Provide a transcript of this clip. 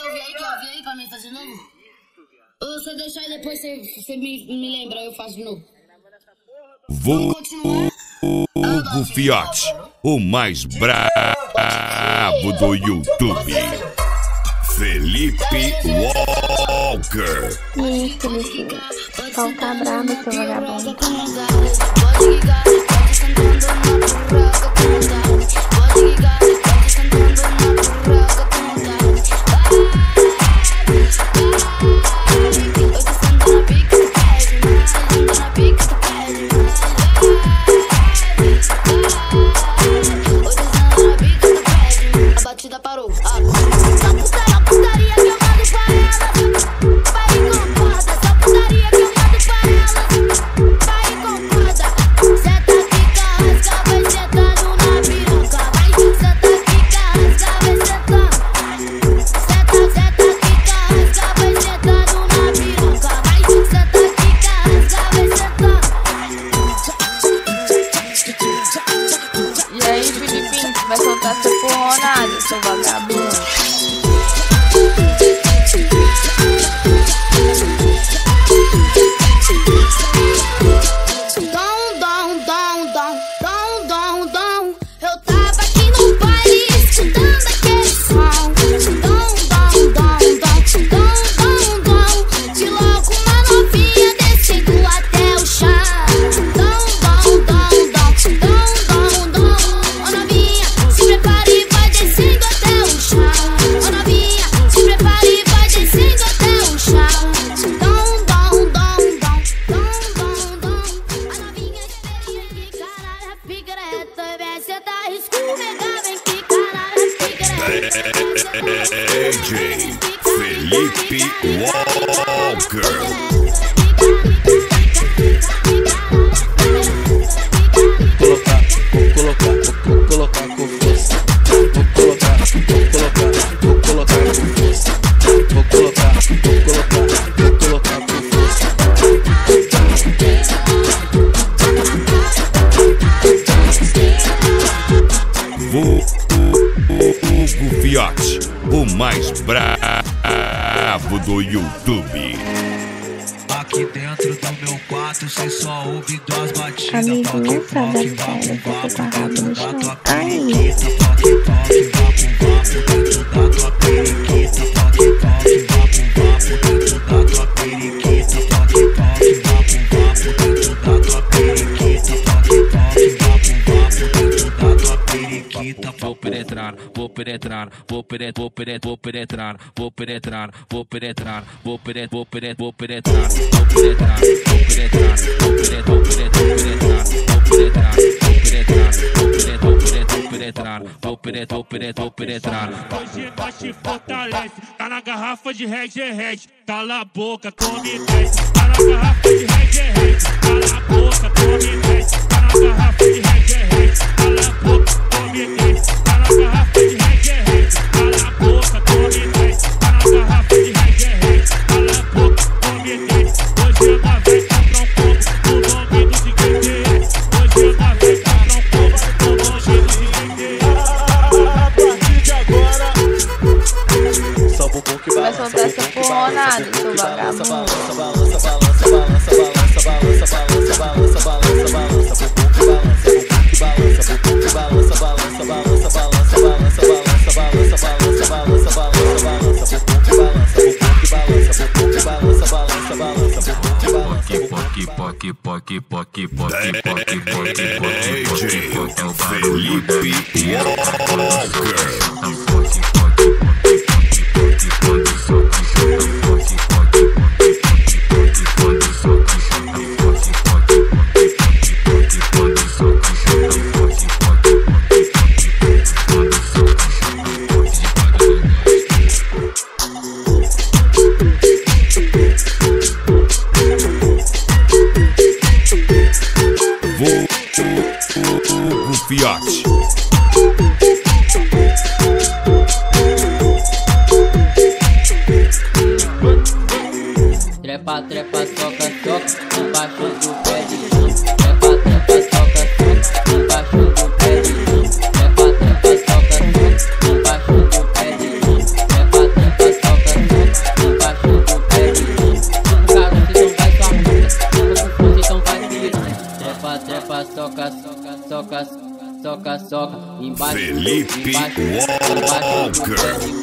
ouvir aí pra mim fazer de novo. Ou você deixar e depois você me lembra, eu faço de novo. Vulgo Fiote, o mais brabo do YouTube. Felipe Walker. E aí, Felipe? Qual tá brabo, seu vagabundo? A batida parou. Só putaria que eu mando pra ela. Vai e concorda. Só putaria que eu mando pra ela. Vai e concorda. Senta quica, rasga, vai sentando na piroca. Vai, senta quica, rasga, vai sentando. Senta quica, rasga, vai sentando na piroca. Vai, senta quica, rasga, vai sentando. E aí, Filipinho, vai soltar essa porronada, seu vagabundo? Eu tava aqui no baile escutando aquele som. De logo uma novinha descendo até o chão. Ô novinha, se prepare e vai descendo até o chão. Ô novinha, se prepare e vai descendo até o chão. A novinha experiente, caralho, a picareta. Vem sentar, escorregar, vem que caralho, a picareta. DJ Felipe Walker. Vou colocar com força. Vou colocar com força. Vou colocar com força. Vulgo Fiote, o mais brabo do YouTube. Aqui dentro do meu quarto, cê só ouve duas batidas. Amiguinho, sabe a sério, você tá rabo no chão. Ai! Vou penetrar, Hoje nós te fortalece, tá na garrafa de Red é Red. Cala a boca, come 10. Tá na garrafa de Red é Red. Cala a boca, come 10. Tá na garrafa de Red é Red. Cala a boca, come 10. Tá na garrafa de Red é Red. Cala a boca, come 10. Tá na garrafa de Red é Red. Cala a boca, come 10. Hoje ela vai comprar um combo no nome do GTS. Hoje ela vai comprar um combo no nome do GTS. A partir de agora, só o bumbum que Vai balança. soltar essa porronada, seu vagabundo. DJ Felipe Walker. Vulgo Fiote. Trepa, trepa, toca, toca, embaixo do pé de chão. Trepa, trepa, toca, toca, embaixo do pé de chão. Trepa, trepa, toca, toca, embaixo do pé de chão. Trepa, trepa, toca, trepa, soca, soca, soca, soca, embaixo, Felipe embaixo, Walker. embaixo,